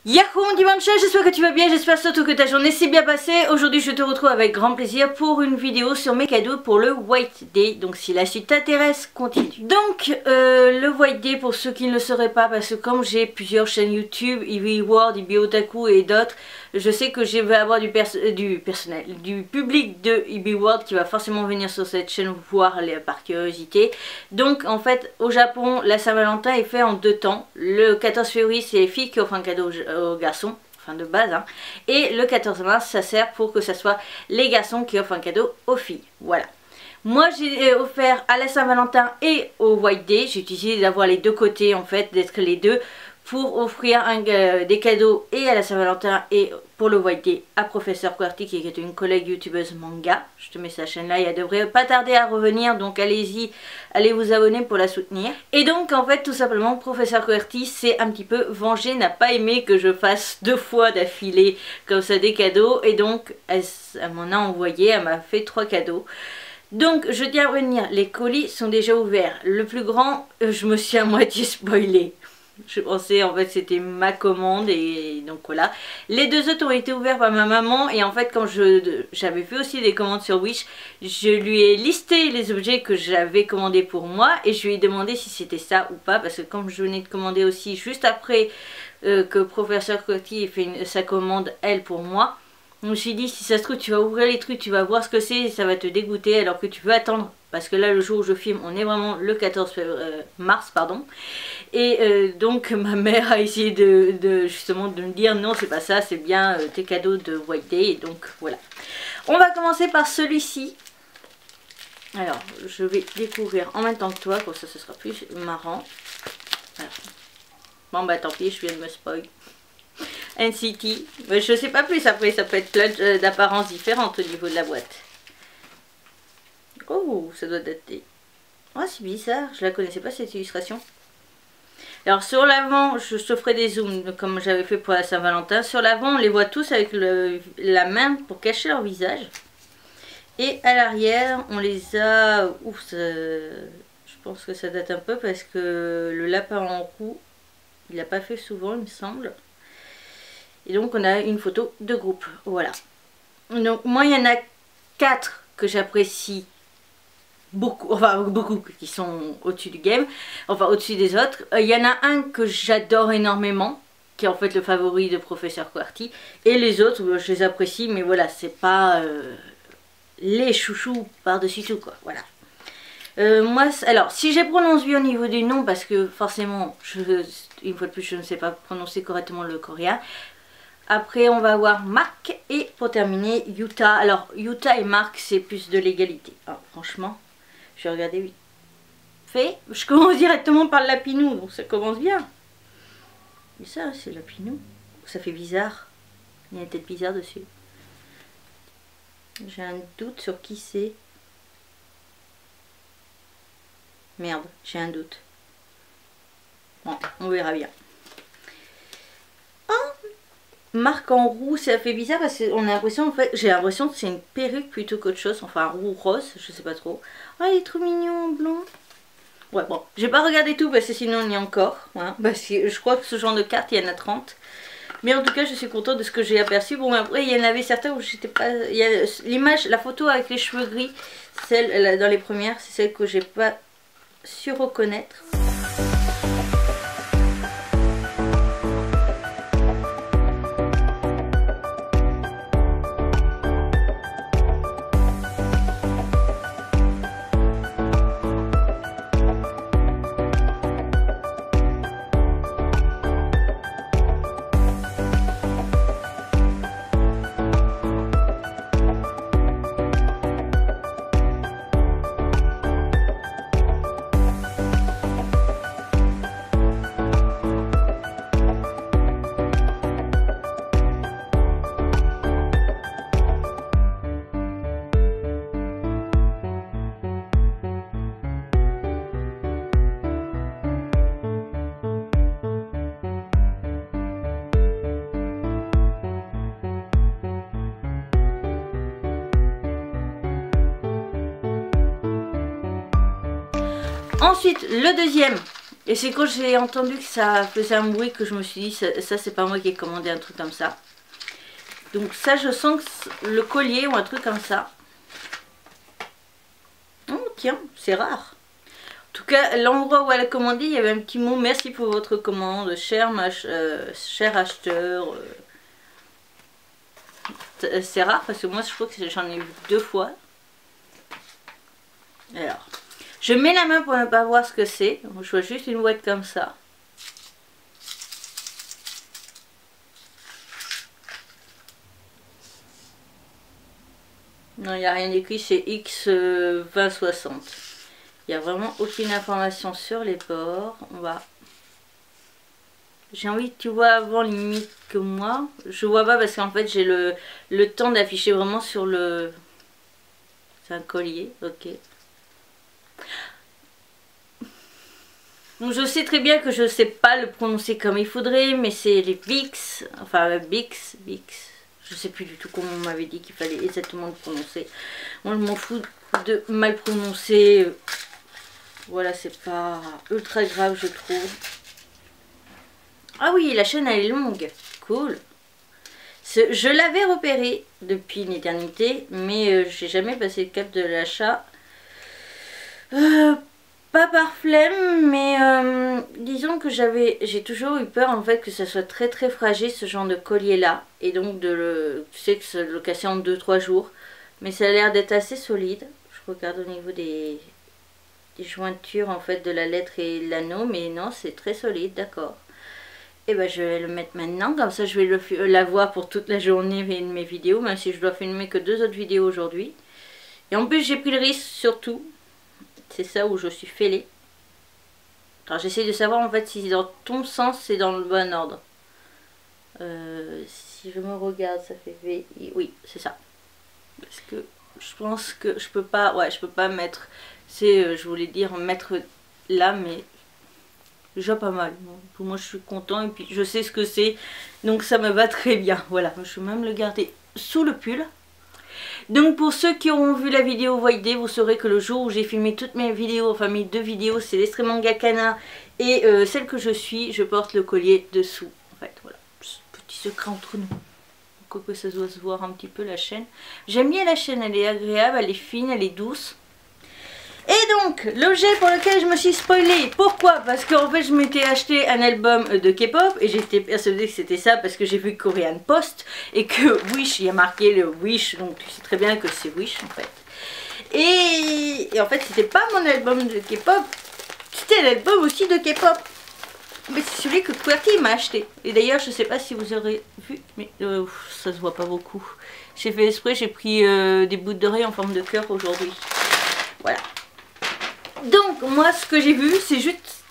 Yahoo dimanche, j'espère que tu vas bien, j'espère surtout que ta journée s'est bien passée. Aujourd'hui je te retrouve avec grand plaisir pour une vidéo sur mes cadeaux pour le White Day. Donc si la suite t'intéresse, continue. Donc le White Day, pour ceux qui ne le sauraient pas, parce que comme j'ai plusieurs chaînes YouTube, Ibi World, Ibi Otaku et d'autres, je sais que je vais avoir du personnel, du public de Ibi World qui va forcément venir sur cette chaîne voir par curiosité. Donc en fait au Japon, la Saint-Valentin est fait en deux temps. Le 14 février c'est les filles qui offrent un cadeau aux garçons, enfin de base, hein. Et le 14 mars ça sert pour que ça soit les garçons qui offrent un cadeau aux filles, voilà. Moi j'ai offert à la Saint-Valentin et au White Day, j'ai utilisé d'avoir les deux côtés en fait, d'être les deux, pour offrir des cadeaux et à la Saint-Valentin et pour le White Day à Professeur QWERTY qui est une collègue youtubeuse manga. Je te mets sa chaîne là, elle devrait pas tarder à revenir, donc allez-y, allez vous abonner pour la soutenir. Et donc en fait tout simplement Professeur QWERTY s'est un petit peu vengé, n'a pas aimé que je fasse deux fois d'affilée comme ça des cadeaux, et donc elle m'en a envoyé, elle m'a fait 3 cadeaux. Donc je tiens à revenir, les colis sont déjà ouverts. Le plus grand, je me suis à moitié spoilée. Je pensais en fait c'était ma commande et donc voilà. Les deux autres ont été ouverts par ma maman, et en fait quand j'avais fait aussi des commandes sur Wish, je lui ai listé les objets que j'avais commandés pour moi et je lui ai demandé si c'était ça ou pas, parce que comme je venais de commander aussi juste après que Professeur QWERTY ait fait sa commande elle pour moi, je me suis dit si ça se trouve tu vas ouvrir les trucs, tu vas voir ce que c'est et ça va te dégoûter, alors que tu veux attendre. Parce que là le jour où je filme on est vraiment le 14 mars pardon. Et donc ma mère a essayé justement de me dire non c'est pas ça, c'est bien tes cadeaux de White Day. Et donc voilà. On va commencer par celui-ci. Alors je vais découvrir en même temps que toi, comme ça ce sera plus marrant. Alors. Bon bah tant pis, je viens de me spoil. NCT. Mais je sais pas plus, après ça peut être plein d'apparences différentes au niveau de la boîte. Oh, ça doit dater. Oh, c'est bizarre, je la connaissais pas cette illustration. Alors sur l'avant, je te ferai des zooms comme j'avais fait pour la Saint-Valentin. Sur l'avant, on les voit tous avec la main pour cacher leur visage. Et à l'arrière, on les a... Ouf, je pense que ça date un peu parce que le lapin en roue, il l'a pas fait souvent, il me semble. Et donc on a une photo de groupe, voilà. Donc moi, il y en a 4 que j'apprécie beaucoup, enfin beaucoup qui sont au-dessus du game, enfin au-dessus des autres. Il y en a un que j'adore énormément, qui est en fait le favori de Professeur QWERTY, et les autres je les apprécie, mais voilà, c'est pas les chouchous par-dessus tout quoi, voilà. Moi, alors si j'ai prononcé bien au niveau du nom, parce que forcément une fois de plus je ne sais pas prononcer correctement le coréen. Après on va avoir Mark, et pour terminer Yuta. Alors Yuta et Mark c'est plus de l'égalité, alors, franchement. Je vais regarder vite fait. Je commence directement par le lapinou, donc ça commence bien. Mais ça, c'est lapinou. Ça fait bizarre. Il y a une tête bizarre dessus. J'ai un doute sur qui c'est. Merde, j'ai un doute. Bon, on verra bien. Oh, Marque en roux, ça fait bizarre parce qu'on a l'impression, en fait, j'ai l'impression que c'est une perruque plutôt qu'autre chose. Enfin, un roux rose, je sais pas trop. Oh, il est trop mignon en blond. Ouais, bon, j'ai pas regardé tout parce que sinon il y a encore. Hein, parce que je crois que ce genre de carte, il y en a 30. Mais en tout cas, je suis contente de ce que j'ai aperçu. Bon, après, il y en avait certains où j'étais pas... L'image, la photo avec les cheveux gris, celle dans les premières, c'est celle que j'ai pas su reconnaître. Ensuite, le deuxième, Et c'est quand j'ai entendu que ça faisait un bruit que je me suis dit, ça c'est pas moi qui ai commandé un truc comme ça. Donc ça, je sens que le collier ou un truc comme ça. Oh tiens, c'est rare. En tout cas, l'endroit où elle a commandé, il y avait un petit mot, merci pour votre commande, cher acheteur. C'est rare parce que moi je crois que j'en ai vu 2 fois. Alors, je mets la main pour ne pas voir ce que c'est. Je vois juste une boîte comme ça. Non, il n'y a rien écrit, c'est X2060. Il n'y a vraiment aucune information sur les bords. On va... J'ai envie que tu vois avant limite que moi. Je vois pas parce qu'en fait j'ai le temps d'afficher vraiment sur le... C'est un collier, ok. Donc je sais très bien que je sais pas le prononcer comme il faudrait, mais c'est les Bix, enfin Bix. Je sais plus du tout comment on m'avait dit qu'il fallait exactement le prononcer. Moi je m'en fous de mal prononcer. Voilà, c'est pas ultra grave je trouve. Ah oui, la chaîne elle est longue. Cool. Je l'avais repéré depuis une éternité, mais j'ai jamais passé le cap de l'achat. Pas par flemme, mais disons que j'ai toujours eu peur en fait que ça soit très très fragile ce genre de collier là. Et donc tu sais que ça le casser en 2-3 jours. Mais ça a l'air d'être assez solide. Je regarde au niveau des jointures en fait de la lettre et l'anneau, mais non c'est très solide, d'accord. Et ben je vais le mettre maintenant, comme ça je vais l'avoir pour toute la journée de mes vidéos, même si je dois filmer que 2 autres vidéos aujourd'hui. Et en plus j'ai pris le risque surtout. C'est ça où je suis fêlée. Alors j'essaie de savoir en fait si dans ton sens c'est dans le bon ordre. Si je me regarde ça fait V. Oui c'est ça. Parce que je pense que je peux pas. Ouais je peux pas mettre. C'est je voulais dire mettre là mais déjà pas mal. Pour moi je suis content et puis je sais ce que c'est. Donc ça me va très bien. Voilà. Je vais même le garder sous le pull. Donc pour ceux qui auront vu la vidéo White Day, vous saurez que le jour où j'ai filmé toutes mes vidéos, enfin mes 2 vidéos, c'est l'Extremanga Kana et celle que je suis, je porte le collier dessous. En fait, voilà, petit secret entre nous. Quoique ça doit se voir un petit peu la chaîne. J'aime bien la chaîne, elle est agréable, elle est fine, elle est douce. Et donc, l'objet pour lequel je me suis spoilée, pourquoi? Parce qu'en fait je m'étais acheté un album de K-pop et j'étais persuadée que c'était ça parce que j'ai vu Korean Post et que Wish, il y a marqué le Wish, donc tu sais très bien que c'est Wish en fait. Et en fait c'était pas mon album de K-pop, c'était l'album aussi de K-pop. Mais c'est celui que QWERTY m'a acheté. Et d'ailleurs je sais pas si vous aurez vu, mais ça se voit pas beaucoup. J'ai fait exprès, j'ai pris des bouts d'oreilles en forme de cœur aujourd'hui. Voilà. Donc moi ce que j'ai vu c'est juste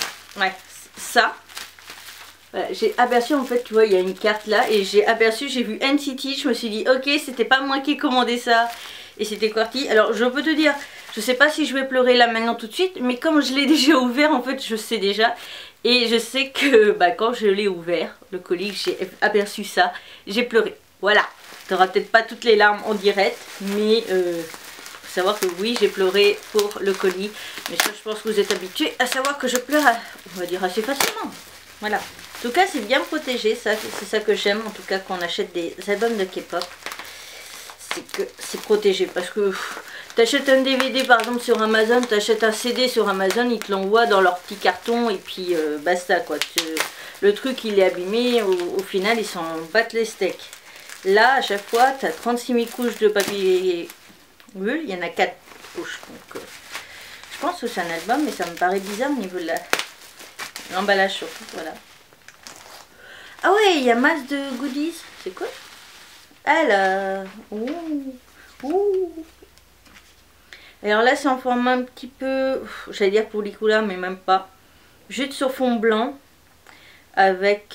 ça. Voilà, j'ai aperçu en fait tu vois il y a une carte là et j'ai vu NCT, je me suis dit ok c'était pas moi qui ai commandé ça et c'était QWERTY. Alors je peux te dire, je sais pas si je vais pleurer là maintenant tout de suite, mais comme je l'ai déjà ouvert en fait je sais déjà. Et je sais que quand je l'ai ouvert, le colis, j'ai aperçu ça, j'ai pleuré. Voilà, tu n'auras peut-être pas toutes les larmes en direct, mais savoir que oui j'ai pleuré pour le colis, mais ça je pense que vous êtes habitués à savoir que je pleure on va dire assez facilement. Voilà, en tout cas c'est bien protégé, ça c'est ça que j'aime en tout cas quand on achète des albums de K-pop, c'est que c'est protégé parce que tu achètes un DVD par exemple sur Amazon, tu achètes un CD sur Amazon, ils te l'envoient dans leur petit carton et puis basta quoi, le truc il est abîmé, au final ils s'en battent les steaks. Là à chaque fois tu as 36 000 couches de papier. Il y en a 4 couches, donc je pense que c'est un album, mais ça me paraît bizarre au niveau de l'emballage surtout, voilà. Ah ouais, il y a masse de goodies, c'est quoi? Alors, alors là c'est en format un petit peu, j'allais dire pour l'Ikula, mais même pas. Juste sur fond blanc, avec,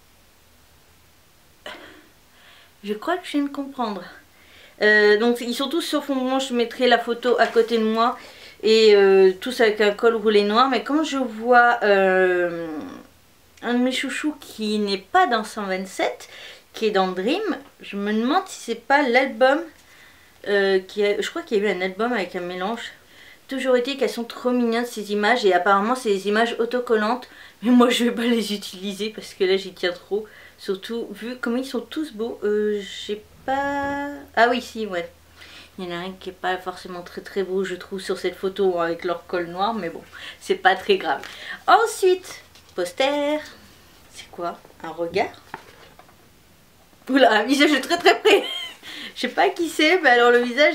je crois que je viens de comprendre. Donc ils sont tous sur fond blanc, je mettrai la photo à côté de moi et tous avec un col roulé noir, mais quand je vois un de mes chouchous qui n'est pas dans 127, qui est dans Dream, je me demande si c'est pas l'album je crois qu'il y a eu un album avec un mélange toujours été qu'elles sont trop mignonnes ces images, et apparemment c'est des images autocollantes, mais moi je vais pas les utiliser parce que là j'y tiens trop, surtout vu comment ils sont tous beaux. J'ai pas... Ah oui si, ouais. Il y en a un qui est pas forcément très beau je trouve sur cette photo avec leur col noir, mais bon, c'est pas très grave. Ensuite, poster. C'est quoi? Un regard? Oula, un visage très près. Je sais pas qui c'est, mais alors le visage...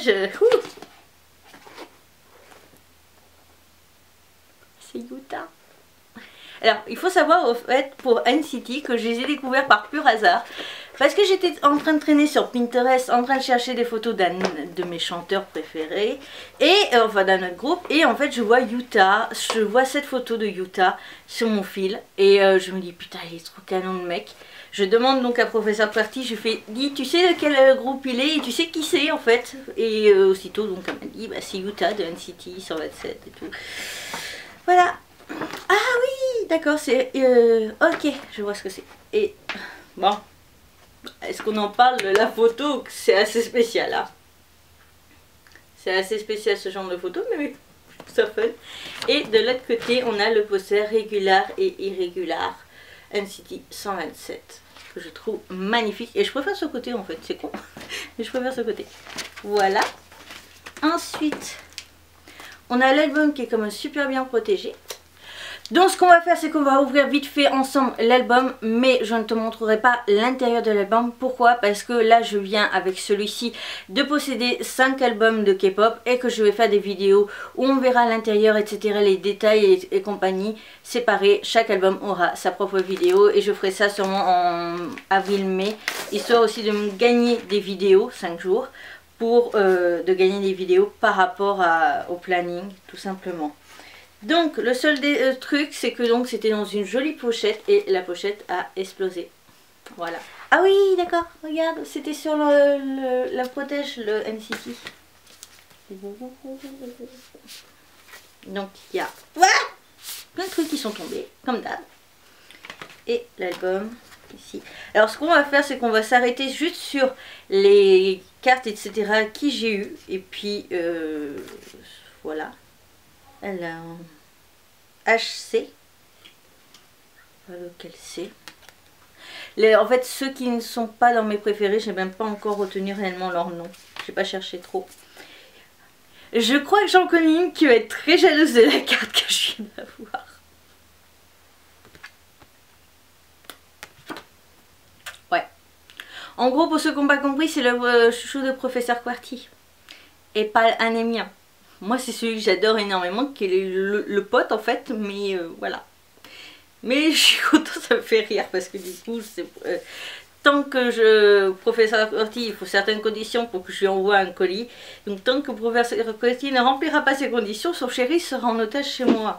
c'est Yuta. Alors, il faut savoir au fait pour NCT que je les ai découverts par pur hasard. Parce que j'étais en train de traîner sur Pinterest, en train de chercher des photos d'un de mes chanteurs préférés. Et enfin d'un autre groupe. Et en fait je vois Yuta, je vois cette photo de Yuta sur mon fil. Et je me dis putain il est trop canon le mec. Je demande donc à Professeur QWERTY, je fais dis tu sais de quel groupe il est et tu sais qui c'est en fait. Et aussitôt donc elle m'a dit bah c'est Yuta de NCT 127 et tout. Voilà. Ah oui d'accord c'est... ok je vois ce que c'est. Et bon... Est-ce qu'on en parle de la photo? C'est assez spécial là. C'est assez spécial ce genre de photo, mais oui, ça fun. Et de l'autre côté, on a le poster régular et irrégular NCT 127 que je trouve magnifique. Et je préfère ce côté en fait, c'est con, mais je préfère ce côté. Voilà. Ensuite, on a l'album qui est quand même super bien protégé. Donc ce qu'on va faire c'est qu'on va ouvrir vite fait ensemble l'album, mais je ne te montrerai pas l'intérieur de l'album. Pourquoi? Parce que là je viens avec celui-ci de posséder 5 albums de K-pop et que je vais faire des vidéos où on verra l'intérieur etc, les détails et compagnie séparés. Chaque album aura sa propre vidéo et je ferai ça sûrement en avril-mai, histoire aussi de me gagner des vidéos 5 jours pour de gagner des vidéos par rapport au planning tout simplement. Donc le seul truc c'est que donc c'était dans une jolie pochette et la pochette a explosé. Voilà. Ah oui d'accord, regarde, c'était sur la protège, le NCT. Donc il y a plein de trucs qui sont tombés, comme d'hab. Et l'album ici. Alors ce qu'on va faire c'est qu'on va s'arrêter juste sur les cartes etc qui j'ai eu. Et puis voilà. Elle a un HC. Lequel c'est? En fait, ceux qui ne sont pas dans mes préférés, je n'ai même pas encore retenu réellement leur nom. Je n'ai pas cherché trop. Je crois que j'en connais une qui va être très jalouse de la carte que je viens d'avoir. Ouais. En gros, pour ceux qui n'ont pas compris, c'est le chouchou de Professeur QWERTY. Et pas un émien. Moi c'est celui que j'adore énormément, qui est le pote en fait, mais voilà. Mais je suis contente, ça me fait rire parce que du coup, tant que Professeur QWERTY, il faut certaines conditions pour que je lui envoie un colis. Donc tant que Professeur QWERTY ne remplira pas ces conditions, son chéri sera en otage chez moi.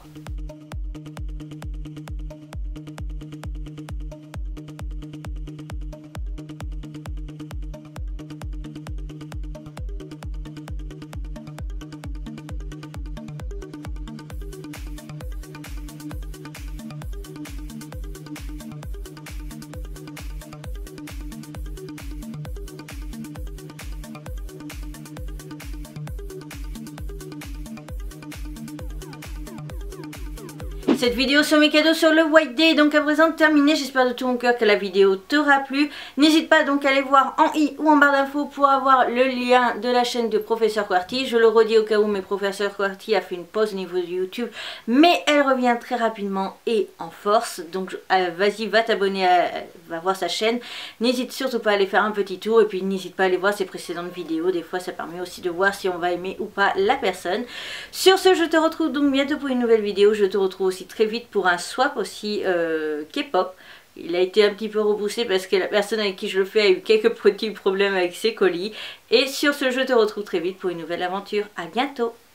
Cette vidéo sur mes cadeaux sur le White Day est donc à présent terminée. J'espère de tout mon cœur que la vidéo t'aura plu. N'hésite pas donc à aller voir en i ou en barre d'infos pour avoir le lien de la chaîne de Professeur QWERTY. Je le redis au cas où, mais Professeur QWERTY a fait une pause au niveau de YouTube, mais elle revient très rapidement et en force. Donc vas-y, va t'abonner, va voir sa chaîne. N'hésite surtout pas à aller faire un petit tour et puis n'hésite pas à aller voir ses précédentes vidéos. Des fois ça permet aussi de voir si on va aimer ou pas la personne. Sur ce, je te retrouve donc bientôt pour une nouvelle vidéo. Je te retrouve aussi très vite pour un swap aussi K-pop. Il a été un petit peu repoussé parce que la personne avec qui je le fais a eu quelques petits problèmes avec ses colis. Et sur ce, je te retrouve très vite pour une nouvelle aventure. À bientôt!